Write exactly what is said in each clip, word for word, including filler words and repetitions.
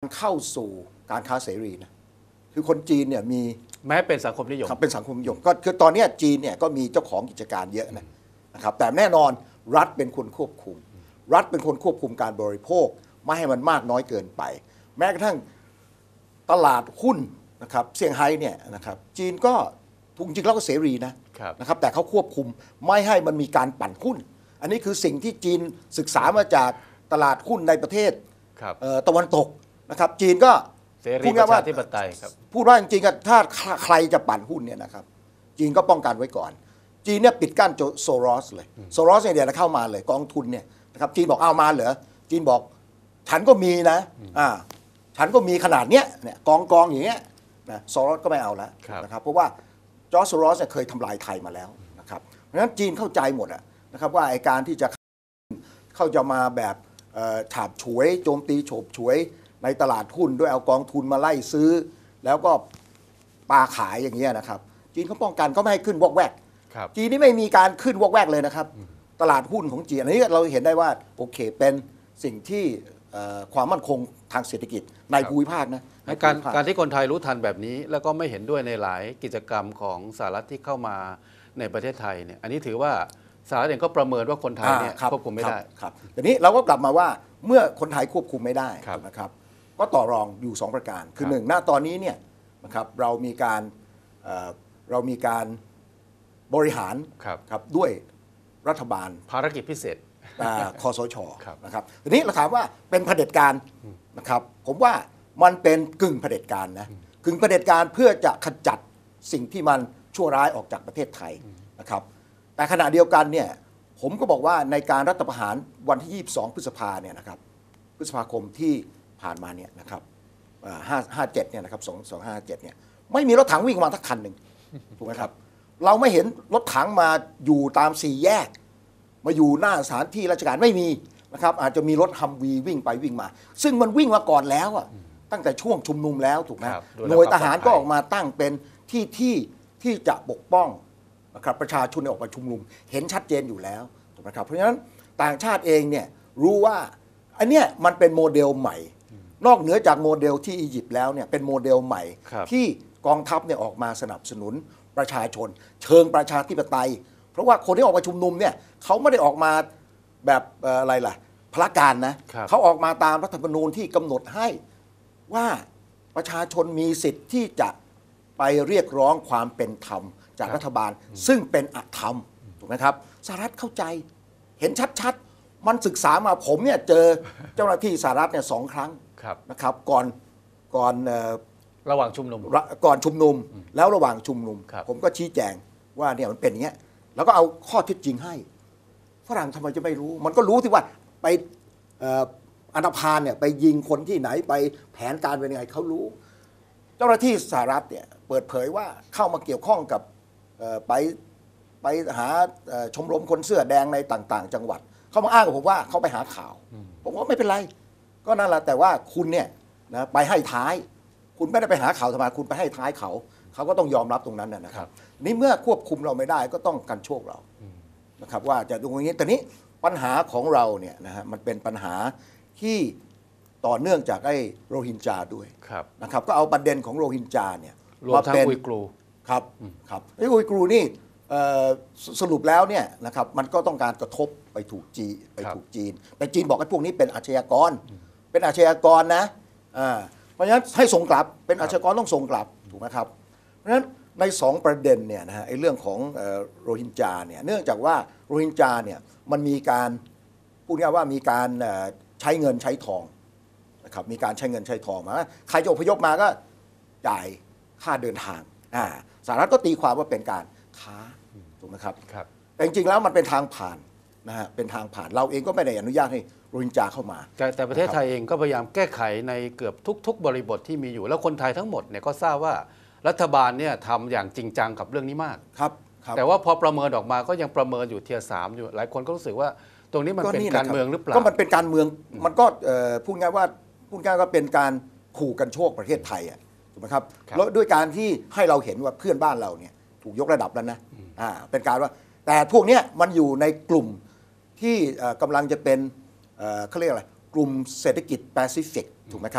เข้าสู่การค้าเสรีนะคือคนจีนเนี่ยมีแม้เป็นสังคมนิยมเป็นสังคมนิยมก็คือตอนนี้จีนเนี่ยก็มีเจ้าของกิจการเยอะนะนะครับแต่แน่นอนรัฐเป็นคนควบคุมรัฐเป็นคนควบคุมการบริโภคไม่ให้มันมากน้อยเกินไปแม้กระทั่งตลาดหุ้นนะครับเซี่ยงไฮ้เนี่ยนะครับจีนก็จริงๆแล้วก็เสรีนะนะครับแต่เขาควบคุมไม่ให้มันมีการปั่นหุ้นอันนี้คือสิ่งที่จีนศึกษามาจากตลาดหุ้นในประเทศตะวันตกนะครับจีนก็เสรีประชาธิปไตยครับพูดว่าจริงๆถ้าใครจะปั่นหุ้นเนี่ยนะครับจีนก็ป้องกันไว้ก่อนจีนเนี่ยปิดกั้นโซรอสเลยโซรอสเนี่ยเข้ามาเลยกองทุนเนี่ยนะครับจีนบอกเอามาเหรอจีนบอกฉันก็มีนะอ่าฉันก็มีขนาดเนี้ยเนี่ยกองกองอย่างเงี้ยนะโซรอสก็ไม่เอาแล้วนะครับเพราะว่าจอร์จโซรอสเนี่ยเคยทำลายไทยมาแล้วนะครับเพราะฉะนั้นจีนเข้าใจหมดอะนะครับว่าไอการที่จะเข้าจะมาแบบฉาบฉวยโจมตีโฉบฉวยในตลาดหุ้นด้วยเอากองทุนมาไล่ซื้อแล้วก็ปาขายอย่างเงี้ยนะครับจีนเขาป้องกันก็ไม่ให้ขึ้นวอกแวกจีนนี่ไม่มีการขึ้นวอกแวกเลยนะครับตลาดหุ้นของจีนอันนี้เราเห็นได้ว่าโอเคเป็นสิ่งที่ความมั่นคงทางเศรษฐกิจในภูมิภาคนะการการที่คนไทยรู้ทันแบบนี้แล้วก็ไม่เห็นด้วยในหลายกิจกรรมของสหรัฐที่เข้ามาในประเทศไทยเนี่ยอันนี้ถือว่าสหรัฐเองก็ประเมินว่าคนไทยเนี่ยควบคุมไม่ได้ครับทีนี้เราก็กลับมาว่าเมื่อคนไทยควบคุมไม่ได้นะครับก็ต่อรองอยู่สองประการคือหนึ่งณตอนนี้เนี่ยนะครับเรามีการเรามีการบริหารครับด้วยรัฐบาลภารกิจพิเศษคสชนะครับทีนี้เราถามว่าเป็นเผด็จการนะครับผมว่ามันเป็นกึ่งเผด็จการนะกึ่งเผด็จการเพื่อจะขจัดสิ่งที่มันชั่วร้ายออกจากประเทศไทยนะครับแต่ขณะเดียวกันเนี่ยผมก็บอกว่าในการรัฐประหารวันที่ยี่สิบสองพฤษภาเนี่ยนะครับพฤษภาคมที่ผ่านมาเนี่ยนะครับห้าห้าเจ็ดเนี่ยนะครับสองสองห้าเจ็ดเนี่ยไม่มีรถถังวิ่งมาสักคันหนึ่งถูกไหมครับเราไม่เห็นรถถังมาอยู่ตามสี่แยกมาอยู่หน้าสถานที่ราชการไม่มีนะครับอาจจะมีรถฮัมวีวิ่งไปวิ่งมาซึ่งมันวิ่งมาก่อนแล้วอ่ะตั้งแต่ช่วงชุมนุมแล้วถูกไหมหน่วยทหารก็ออกมาตั้งเป็นที่ที่ที่จะปกป้องนะครับประชาชนออกมาชุมนุมเห็นชัดเจนอยู่แล้วถูกไหมครับเพราะฉะนั้นต่างชาติเองเนี่ยรู้ว่าอันเนี้ยมันเป็นโมเดลใหม่นอกเหนือจากโมเดลที่อียิปต์แล้วเนี่ยเป็นโมเดลใหม่ที่กองทัพเนี่ยออกมาสนับสนุนประชาชนเชิงประชาธิปไตยเพราะว่าคนที่ออกมาชุมนุมเนี่ยเขาไม่ได้ออกมาแบบอะไรล่ะพละการนะเขาออกมาตามรัฐธรรมนูญที่กำหนดให้ว่าประชาชนมีสิทธิ์ที่จะไปเรียกร้องความเป็นธรรมจากรัฐบาลซึ่งเป็นอธรรมถูกไหมครับสหรัฐเข้าใจเห็นชัดๆมันศึกษามาผมเนี่ยเจอเจ้าหน้าที่สหรัฐเนี่ยสองครั้งนะครับก่อนก่อนระหว่างชุมนุมก่อนชุมนุมแล้วระหว่างชุมนุมผมก็ชี้แจงว่าเนี่ยมันเป็นอย่างเงี้ยแล้วก็เอาข้อเท็จจริงให้ฝรั่งทำไมจะไม่รู้มันก็รู้ที่ว่าไปอันธพาลเนี่ยไปยิงคนที่ไหนไปแผนการเป็นยังไงเขารู้เจ้าหน้าที่สหรัฐเนี่ยเปิดเผยว่าเข้ามาเกี่ยวข้องกับไปไปหาชมรมคนเสื้อแดงในต่างๆจังหวัดเขามาอ้างกับผมว่าเขาไปหาข่าวผมว่าไม่เป็นไรก็นั่นแหละแต่ว่าคุณเนี่ยนะไปให้ท้ายคุณไม่ได้ไปหาข่าวทำไมคุณไปให้ท้ายเขาเขาก็ต้องยอมรับตรงนั้นนะครับนี่เมื่อควบคุมเราไม่ได้ก็ต้องกันโชคเรานะครับว่าจะตรงนี้แต่นี้ปัญหาของเราเนี่ยนะฮะมันเป็นปัญหาที่ต่อเนื่องจากไอ้โรฮิงญาด้วยนะครับก็เอาประเด็นของโรฮิงญาเนี่ยมาเป็นอุยกูร์ครับครับไอ้อุยกูร์นี่สรุปแล้วเนี่ยนะครับมันก็ต้องการกระทบไปถูกจีไปถูกจีนแต่จีนบอกไอ้พวกนี้เป็นอาชญากรเป็นอาชญากรนะเพราะฉะนั้นให้ส่งกลับเป็นอาชญากรต้องส่งกลับถูกไหมครับเพราะฉะนั้นในสองประเด็นเนี่ยนะฮะไอ้เรื่องของโรฮิงญาเนี่ยเนื่องจากว่าโรฮิงญาเนี่ยมันมีการพูดง่ายว่ามีการใช้เงินใช้ทองนะครับมีการใช้เงินใช้ทองมาใครจะอพยพมาก็จ่ายค่าเดินทางอ่าสหรัฐก็ตีความว่าเป็นการค้าถูกไหมครับครับแต่จริงๆแล้วมันเป็นทางผ่านนะฮะเป็นทางผ่านเราเองก็ไม่ได้อนุญาตให้โรฮิงญาเข้ามาแต่แต่ประเทศไทยเองก็พยายามแก้ไขในเกือบทุกๆบริบทที่มีอยู่แล้วคนไทยทั้งหมดเนี่ยก็ทราบว่ารัฐบาลเนี่ยทำอย่างจริงจังกับเรื่องนี้มากครับแต่ว่าพอประเมินออกมาก็ยังประเมินอยู่เทียร์สามอยู่หลายคนก็รู้สึกว่าตรงนี้มันเป็นการเมืองหรือเปล่าก็มันเป็นการเมืองมันก็พูดง่ายว่าพูดง่ายว่าเป็นการขู่กันโชคประเทศไทยอ่ะถูกไหมครับแล้วด้วยการที่ให้เราเห็นว่าเพื่อนบ้านเราเนี่ยถูกยกระดับแล้วนะอ่าเป็นการว่าแต่พวกนี้มันอยู่ในกลุ่มที่กำลังจะเป็นเขาเรียกอะไรกลุ่มเศรษฐกิจแปซิฟิกถูกไหมครับ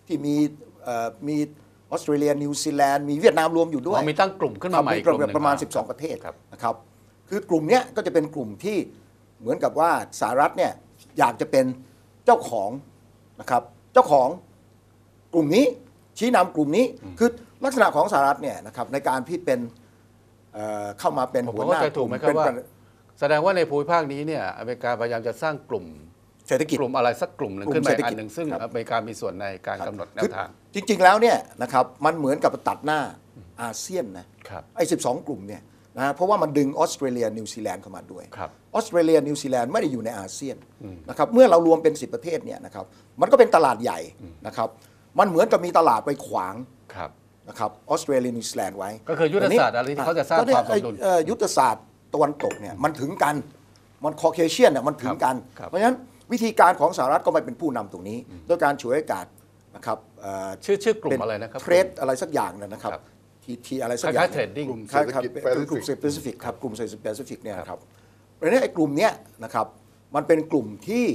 ที่มีเอ่อมีออสเตรเลียนิวซีแลนด์มีเวียดนามรวมอยู่ด้วยอ๋อมีตั้งกลุ่มขึ้นมาใหม่ครับกลุ่มหนึ่งประมาณครับสิบสอง ประเทศครับนะครับคือกลุ่มเนี้ยก็จะเป็นกลุ่มที่เหมือนกับว่าสหรัฐเนี่ยอยากจะเป็นเจ้าของนะครับเจ้าของกลุ่มนี้ชี้นำกลุ่มนี้คือลักษณะของสหรัฐเนี่ยนะครับในการที่เป็นเอ่อเข้ามาเป็นผมหัวหเข้าน้าใจกถูลุ่กมไหมครับเป็นว่าประแสดงว่าในภูมิภาคนี้เนี่ยอเมริกาพยายามจะสร้างกลุ่มเศรษฐกิจกลุ่มอะไรสักกลุ่มหนึ่งกลุ่มขึ้นมาอีกเศรษฐอักิจนหนึ่งซึ่งครับอเมริกามีส่วนในการกำหนดแนคืวอทางจริง ๆ แล้วเนี่ยนะครับมันเหมือนกับตัดหน้าอาเซียนนะครับ ไอ้สิบสอง กลุ่มเนี่ยนะเพราะว่ามันดึงออสเตรเลียนิวซีแลนด์เข้ามาด้วยครับออสเตรเลียนิวซีแลนด์ไม่ได้อยู่ในอาเซียนนะครับเมื่อเรารวมเป็นสิบประเทศเนี่ยนะครับมันก็เป็นตลาดใหญ่นะครับมันเหมือนกับมีตลาดไปขวางครับนะครับออสเตรเลียนิวซีแลนด์ไว้ก็คือยุทธศาสตร์อะไรที่เขาจะสร้างความสมดุลเอ่อยุทธศาสตร์ตะวันตกเนี่ยมันถึงกันมันคอเคเชียนเนี่ยมันถึงกันครับเพราะฉะนั้นวิธีการของสหรัฐก็มาเป็นผู้นำตรงนี้ด้วยการฉวยโอกาสนะครับเอ่อชื่อชื่อกลุ่มอะไรนะครับเทรดอะไรสักอย่างเนี่ยนะครับครับทีทีอะไรสักคอย่าล้าง ยๆ trading กลุ่มคล้ายๆเศรษฐกิจเป็นกลุ่มเซ Pacific แปซิฟิกครับกลุ่มเศรษฐกิจแปซิฟิกเนี่ยนะครับเพราะฉะนั้นไอ้กลุ่มเนี้ยนะครับมันเป็นกลุ่มที่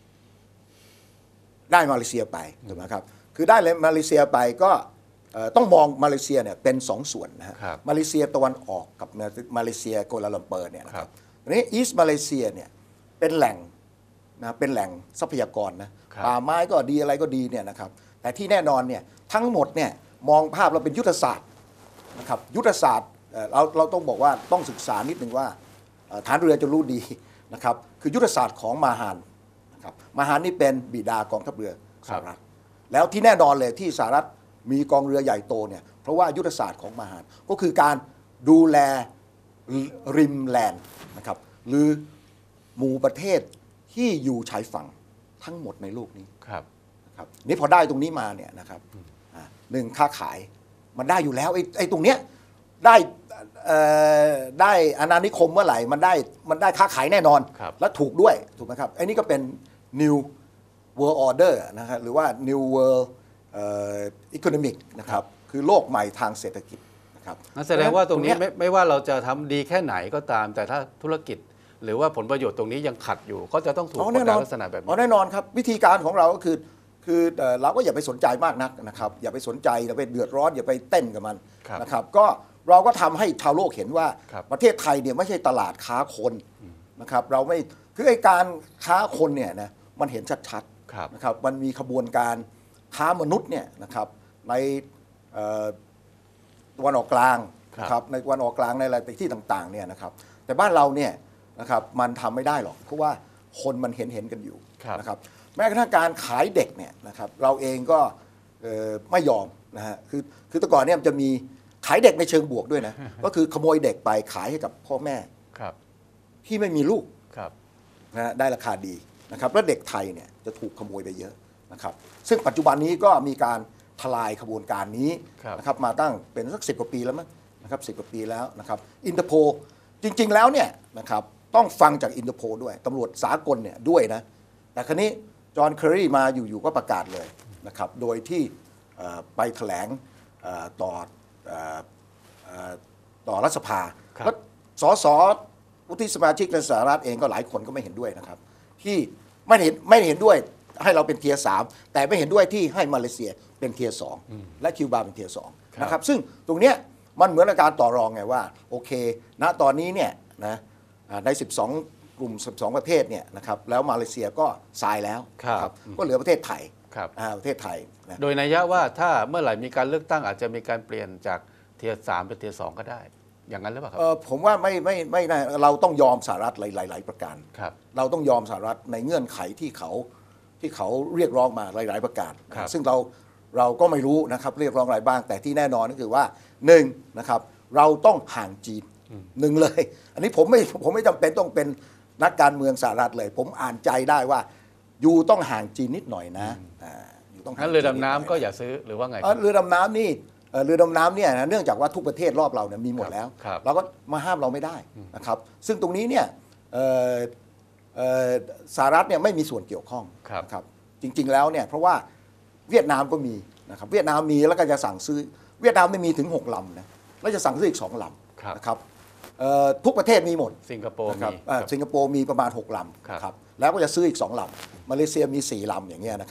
ได้มาเลเซียไปถูกไหมครับคือได้เลยมาเลเซียไปก็เอ่อต้องมองมาเลเซียเนี่ยเป็นสองส่วนนะฮะครับมาเลเซียตะวันออกกับมาเลเซียโกลาลัมเปอร์เนี่ยนะคครัรับบ ทีนี้อีสต์มาเลเซียเนี่ยเป็นแหล่งนะเป็นแหล่งทรัพยากรนะครับ ป่าไม้ก็ดีอะไรก็ดีเนี่ยนะครับแต่ที่แน่นอนเนี่ยทั้งหมดเนี่ยมองภาพเราเป็นยุทธศาสตร์นะครับยุทธศาสตร์เอ่อเราเราต้องบอกว่าต้องศึกษานิดนึงว่าเอ่อฐานเรือจะรู้ดีนะครับคือยุทธศาสตร์ของมาฮานนะครับมาฮานนี่เป็นบิดากองทัพเรือสหรัฐแล้วที่แน่นอนเลยที่สหรัฐมีกองเรือใหญ่โตเนี่ยเพราะว่ายุทธศาสตร์ของมาฮานก็คือการดูแลริมแลนด์นะครับหรือหมู่ประเทศที่อยู่ชายฝั่งทั้งหมดในโลกนี้ครับครับนี่พอได้ตรงนี้มาเนี่ยนะครับอ่าหนึ่งค้าขายมันได้อยู่แล้วไอ้ไอ้ตรงเนี้ยได้เอ่อได้อาณานิคมเมื่อไหร่มันได้มันได้ค้าขายแน่นอนครับและถูกด้วยถูกไหมครับไอ้นี่ก็เป็น new world order นะครับหรือว่า new world เอ่อ economic นะครับคือโลกใหม่ทางเศรษฐกิจนะครับนั่นแสดงว่าตรงนี้เยไม่ไม่ว่าเราจะทำดีแค่ไหนก็ตาม แต่ถ้าธุรกิจ หรือว่าผลประโยชน์ตรงนี้ยังขัดอยู่ ก็จะต้องถูกอ๋อกดแน่นดัอน นลักษณะแบบอ๋อนี้แน่นอนครับวิธีการของเราก็คือคือเอ่อเราก็อย่าไปสนใจมากนักนะครับอย่าไปสนใจอย่าไปเดือดร้อนอย่าไปเต้นกับมันครับนะครับก็เราก็ทำให้ชาวโลกเห็นว่าครับประเทศไทยเนี่ยไม่ใช่ตลาดค้าคนนะครับเราไม่คือไอ้การค้าคนเนี่ยนะมันเห็นชัดครับๆนะครับมันมีขบวนการค้ามนุษย์เนี่ยนะครับในเอ่อตะวันออกกลางครับนะครับในตะวันออกกลางในอะไรที่ต่างๆเนี่ยนะครับแต่บ้านเราเนี่ยนะครับมันทำไม่ได้หรอกเพราะว่าคนมันเห็นเห็นกันอยู่ครับนะครับแม้กระทั่งการขายเด็กเนี่ยนะครับเราเองก็เอ่อไม่ยอมนะฮะคือคือแต่ก่อนเนี่ยมันจะมีขายเด็กในเชิงบวกด้วยนะ ก็คือขโมยเด็กไปขายให้กับพ่อแม่ครับที่ไม่มีลูกครับนะฮะได้ราคาดีนะครับแล้วเด็กไทยเนี่ยจะถูกขโมยไปเยอะนะครับซึ่งปัจจุบันนี้ก็มีการทลายขบวนการนี้ครับนะครับมาตั้งเป็นสักสิบกว่าปีแล้วมั้งนะครับสิบกว่าปีแล้วนะครับอินเตอร์โพจริง ๆ แล้วเนี่ยนะครับต้องฟังจากอินเตอร์โพด้วยตำรวจสากลเนี่ยด้วยนะแต่ครั้นี้จอห์นเคอรีมาอยู่ๆก็ประกาศเลยนะครับโดยที่เอ่อไปแถลงเอ่อต่อเอ่อเอ่อต่อรัฐสภาครับแล้วสสวุฒิสมาชิกในสหรัฐเองก็หลายคนก็ไม่เห็นด้วยนะครับ ที่ไม่เห็นไม่เห็นด้วยให้เราเป็นเทียร์สามแต่ไม่เห็นด้วยที่ให้มาเลเซียเป็นเทียร์สองและคิวบาเป็นเทียร์สองครับนะครับซึ่งตรงเนี้ยมันเหมือนกับการต่อรองไงว่าโอเคณตอนนี้เนี่ยนะอ่าใน สิบสอง กลุ่ม สิบสอง ประเทศเนี่ยนะครับแล้วมาเลเซียก็ทรายแล้วครับนะก็เหลือประเทศไทยครับอ่าประเทศไทยนะโดยนัยยะว่าถ้าเมื่อไหร่มีการเลือกตั้งอาจจะมีการเปลี่ยนจากเทียร์สามเป็นเทียร์สองก็ได้ อย่างนั้นหรือเปล่าครับเอ่อผมว่าไม่ไม่ไม่ได้เราต้องยอมสหรัฐหลายหลายๆประการครับเราต้องยอมสหรัฐในเงื่อนไขที่เขาที่เขาเรียกร้องมาหลาย ๆ ประการครับซึ่งเราเราก็ไม่รู้นะครับเรียกร้องอะไรบ้าง แต่ที่แน่นอนก็คือว่าหนึ่งนะครับเราต้องห่างจีนหนึ่งเลย อันนี้ผมไม่ผมไม่จำเป็นต้องเป็นนักการเมืองสหรัฐเลย ผมอ่านใจได้ว่ายูต้องห่างจีนนิดหน่อยนะอ่าอยู่ต้องห่างงั้นเรือดำน้ำจีก็ดหอย่าซื้อหรือว่าไงคเอ่รัอบ เรือดำน้ำนี่เอ่อเรือดำน้ำเนี่ยนะเนื่องจากว่าทุกประเทศรอบเราเนี่ยมีหมดแล้วครับเราก็มาห้ามเราไม่ได้นะครับซึ่งตรงนี้เนี่ยเอ่อเอ่อสหรัฐเนี่ยไม่มีส่วนเกี่ยวข้องครับนะครับจริง ๆ แล้วเนี่ยเพราะว่าเวียดนามก็มีนะครับเวียดนามมีแล้วก็จะสั่งซื้อเวียดนามไม่มีถึงหกลำนะแล้วจะสั่งซื้ออีกสองลครับำนะครับเอ่อทุกประเทศมีหมดสิงคโปร์นะครับมีเอ่อครับสิงคโปร์มีประมาณหกลำครับนะครับแล้วก็จะซื้ออีกสองลำมาเลเซียมีสี่ลำอย่างเงี้ยนะครับ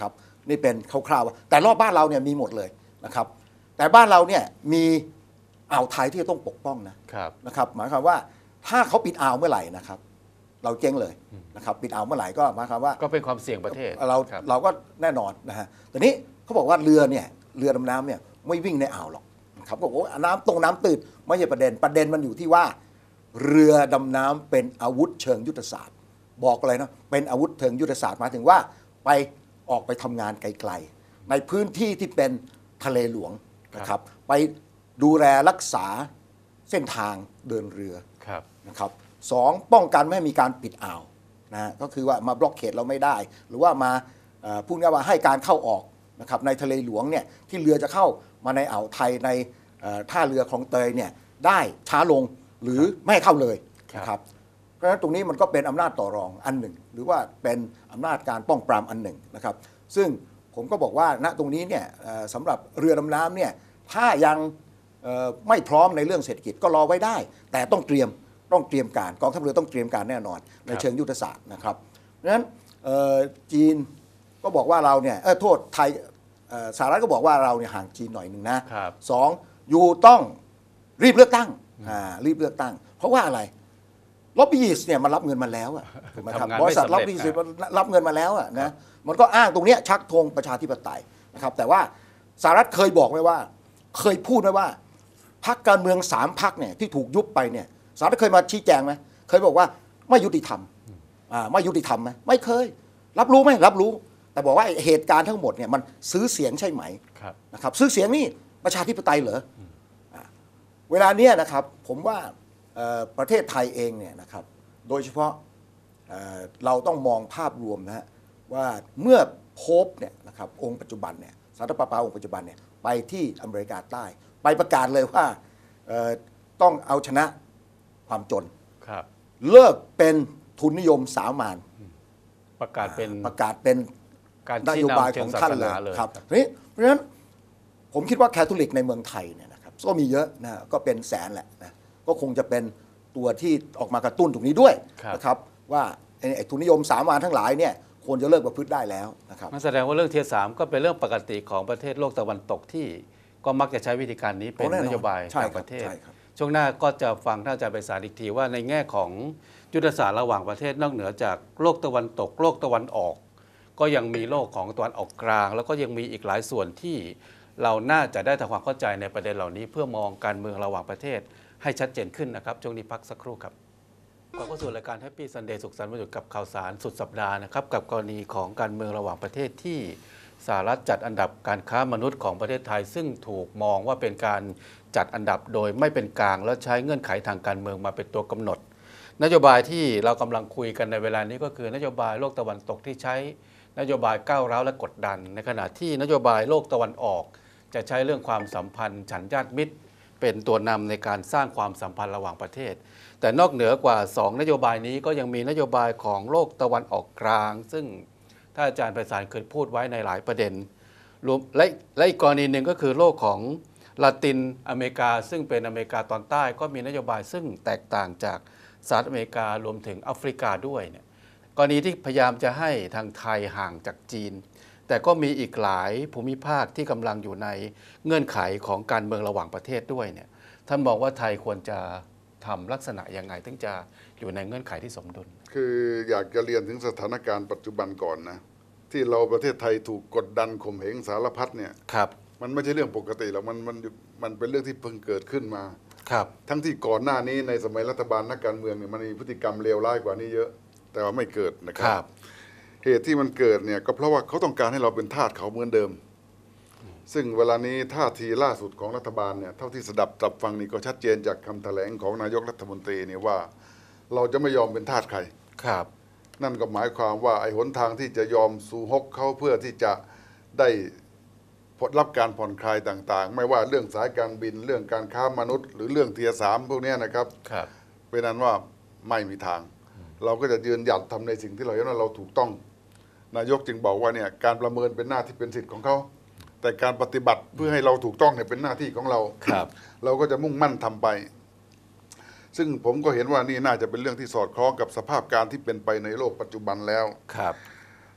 นี่เป็นคร่าวๆแต่รอบบ้านเราเนี่ยมีหมดเลยนะครับแต่บ้านเราเนี่ยมีอ่าวไทยที่จะต้องปกป้องนะครับ นะครับหมายความว่าถ้าเขาปิดอ่าวเมื่อไหร่นะครับเราเจ๊งเลยนะครับปิดอ่าวเมื่อไหร่ก็หมายความว่าก็เป็นความเสี่ยงประเทศเราครับเราก็แน่นอนนะฮะแต่นี้เขาบอกว่าเรือเนี่ยเรือดำน้ำเนี่ยไม่วิ่งในอ่าวหรอกนะครับบอกว่าน้ำตรงน้ำตื้นไม่ใช่ประเด็นประเด็นมันอยู่ที่ว่าเรือดำน้ำเป็นอาวุธเชิงยุทธศาสตร์บอกเลยนะเป็นอาวุธเชิงยุทธศาสตร์หมายถึงว่าไปออกไปทำงานไกลๆในพื้นที่ที่เป็นทะเลหลวงนะครับไปดูแลรักษาเส้นทางเดินเรือครับนะครับสองป้องกันไม่ให้มีการปิดอ่าวนะฮะก็คือว่ามาบล็อกเขตเราไม่ได้ หรือว่ามาเอ่อพูดง่ายๆว่าให้การเข้าออกนะครับในทะเลหลวงเนี่ยที่เรือจะเข้ามาในอ่าวไทยในเอ่อท่าเรือคลองเตยเนี่ยได้ช้าลงหรือไม่ให้เข้าเลยนะครับเพราะฉะนั้นตรงนี้มันก็เป็นอำนาจต่อรองอันหนึ่ง หรือว่าเป็นอำนาจการป้องปรามอันหนึ่งนะครับซึ่งผมก็บอกว่าณตรงนี้เนี่ยเอ่อสำหรับเรือดำน้ำเนี่ยถ้ายังเอ่อไม่พร้อมในเรื่องเศรษฐกิจก็รอไว้ได้ แต่ต้องเตรียมต้องเตรียมการกองทัพเรือต้องเตรียมการแน่นอนในเชิงยุทธศาสตร์นะครับเพราะฉะนั้นเอ่อจีนก็บอกว่าเราเนี่ยเออโทษไทยเอ่อสหรัฐก็บอกว่าเราเนี่ยห่างจีนหน่อยหนึ่งนะครับ สองอยู่ต้องรีบเลือกตั้งอ่ารีบเลือกตั้ง เพราะว่าอะไรล็อบบี้เนี่ยมันรับเงินมาแล้วอะถูกไหมครับทำงานบไม่ริษัทสำเร็จล็อบบี้มันรับเงินมาแล้วอะนะมันก็อ้างตรงเนี้ยชักธงประชาธิปไตยนะครับแต่ว่าสหรัฐเคยบอกไว้ว่าเคยพูดไว้ว่าพรรคการเมืองสามพรรคเนี่ยที่ถูกยุบไปเนี่ยสหรัฐเคยมาชี้แจงไหมเคยบอกว่าไม่ยุติธรรมอ่าไม่ยุติธรรมไหมไม่เคย รับรู้ไหมรับรู้ แต่บอกว่าเหตุการณ์ทั้งหมดเนี่ยมันซื้อเสียงใช่ไหมครับนะครับซื้อเสียงนี่ประชาธิปไตยเหรออ่าเวลาเนี้ยนะครับผมว่าเอ่อประเทศไทยเองเนี่ยนะครับโดยเฉพาะเอ่อเราต้องมองภาพรวมนะฮะว่าเมื่อโป๊ปเนี่ยนะครับองค์ปัจจุบันเนี่ยสันตะปาปาองค์ปัจจุบันเนี่ยไปที่อเมริกาใต้ ไปประกาศเลยว่าเอ่อต้องเอาชนะความจนครับเลิกเป็นทุนนิยมสามัญประกาศเป็นประกาศเป็นการนชี้โยบายนำเชิของงศาท่านสเลยนาเลยครับทีนี้เพราะฉะนั้นผมคิดว่าแคทอลิกในเมืองไทยเนี่ยนะครับก็มีเยอะนะก็เป็นแสนแหละนะก็คงจะเป็นตัวที่ออกมากระตุ้นตรงนี้ด้วยนะครับว่าไอ้ไอ้ทุนนิยมสามัญทั้งหลายเนี่ยควรจะเลิกประพฤติได้แล้วนะครับนั่นแสดงว่าเรื่องเทียร์สามก็เป็นเรื่องปกติของประเทศโลกตะวันตกที่ก็มักจะใช้วิธีการนี้เป็นโอ้แน่นอนนโยบายใช่ต่างครับประเทศใช่ครับช่วงหน้าก็จะฟังท่านอาจารย์ไพศาลอีกทีว่าในแง่ของยุทธศาสตร์ระหว่างประเทศนอกเหนือจากโลกตะวันตก โลกตะวันออก ก็ยังมีโลกของตะวันออกกลาง แล้วก็ยังมีอีกหลายส่วนที่เราน่าจะได้ทำความเข้าใจในประเด็นเหล่านี้ เพื่อมองการเมืองระหว่างประเทศให้ชัดเจนขึ้นนะครับช่วงนี้พักสักครู่ครับกลับเข้าสู่รายการ Happy Sunday สุขสันต์วันหยุดกับข่าวสารสุดสัปดาห์นะครับกับกรณีของการเมืองระหว่างประเทศที่สหรัฐจัดอันดับการค้ามนุษย์ของประเทศไทย ซึ่งถูกมองว่าเป็นการจัดอันดับโดยไม่เป็นกลางและใช้เงื่อนไขทางการเมืองมาเป็นตัวกำหนด นโยบายที่เรากำลังคุยกันในเวลานี้ก็คือนโยบายโลกตะวันตกที่ใช้นโยบายก้าวร้าวและกดดัน ในขณะที่นโยบายโลกตะวันออก จะใช้เรื่องความสัมพันธ์ฉันญาติมิตร เป็นตัวนำในการสร้างความสัมพันธ์ระหว่างประเทศ แต่นอกเหนือกว่าสองนโยบายนี้ก็ยังมีนโยบายของโลกตะวันออกกลาง ซึ่งท่านอาจารย์ไพศาลเคยพูดไว้ในหลายประเด็นรวมและและอีกกรณีหนึ่งก็คือโลกของลาตินอเมริกา ซึ่งเป็นอเมริกาตอนใต้ก็มีนโยบายซึ่งแตกต่างจากสหรัฐอเมริการวมถึงแอฟริกาด้วยเนี่ยกรณีที่พยายามจะให้ทางไทยห่างจากจีน แต่ก็มีอีกหลายภูมิภาคที่กำลังอยู่ในเงื่อนไขของการเมืองระหว่างประเทศด้วยเนี่ยท่านบอกว่าไทยควรจะทำลักษณะยังไงถึงจะอยู่ในเงื่อนไขที่สมดุลคืออยากจะเรียนถึงสถานการณ์ปัจจุบันก่อนนะที่เราประเทศไทยถูกกดดันข่มเหงสารพัดเนี่ยครับมันไม่ใช่เรื่องปกติหรอกมันมันมันเป็นเรื่องที่เพิ่งเกิดขึ้นมาครับทั้งที่ก่อนหน้านี้ในสมัยรัฐบาลนักการเมืองเนี่ยมันมีพฤติกรรมเลวร้ายกว่านี้เยอะ แต่ว่าไม่เกิดนะคครัรับ บเหตุที่มันเกิดเนี่ยก็เพราะว่าเขาต้องการให้เราเป็นทาสเขาเหมือนเดิม ซึ่งเวลานี้ท่าทีล่าสุดของรัฐบาลเนี่ยเท่าที่สดับจับฟังนี่ก็ชัดเจนจากคำแถลงของนายกรัฐมนตรีเนี่ยว่า เราจะไม่ยอมเป็นทาสใครครับนั่นก็หมายความว่าไอ้หนทางที่จะยอมสู่ฮกเขาเพื่อที่จะได้ผลรับการผ่อนคลายต่างๆ ไม่ว่าเรื่องสายการบินเรื่องการค้ามนุษย์ หรือเรื่องเทียสามพวกนี้นะครับครับเป็นนั้นว่าไม่มีทาง เราก็จะยืนหยัดทำในสิ่งที่เราเห็นว่าเราถูกต้อง นายกจึงบอกว่าเนี่ยการประเมินเป็นหน้าที่เป็นสิทธิ์ของเขาแต่การปฏิบัติเพื่อให้เราถูกต้องเนี่ยเป็นหน้าที่ของเราครับเราก็จะมุ่งมั่นทำไป ซึ่งผมก็เห็นว่านี่น่าจะเป็นเรื่องที่สอดคล้องกับสภาพการที่เป็นไปในโลกปัจจุบันแล้วครับ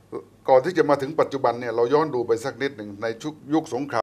ก่อนที่จะมาถึงปัจจุบันเนี่ยเราย้อนดูไปสักนิดหนึ่งในชุกยุคสงคราม